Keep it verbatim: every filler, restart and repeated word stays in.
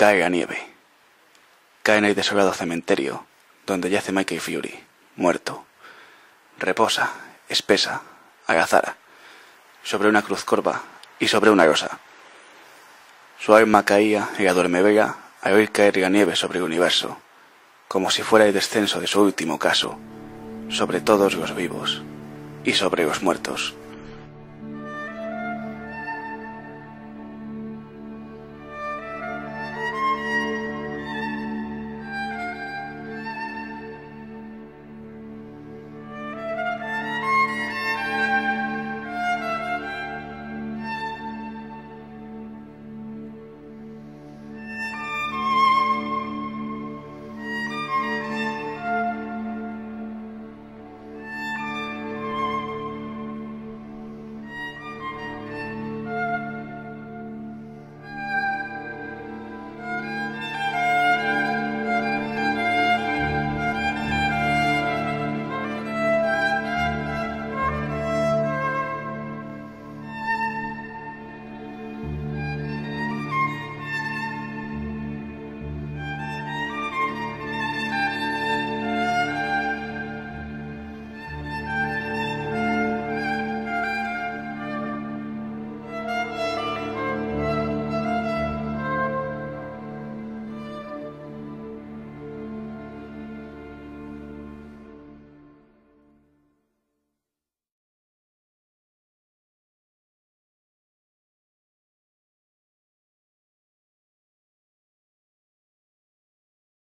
Cae a nieve. Cae en el desolado cementerio, donde yace Mickey Fury, muerto. Reposa, espesa, agazara, sobre una cruz corva y sobre una rosa. Su alma caía y la duerme vela al oír caer la nieve sobre el universo, como si fuera el descenso de su último caso, sobre todos los vivos y sobre los muertos.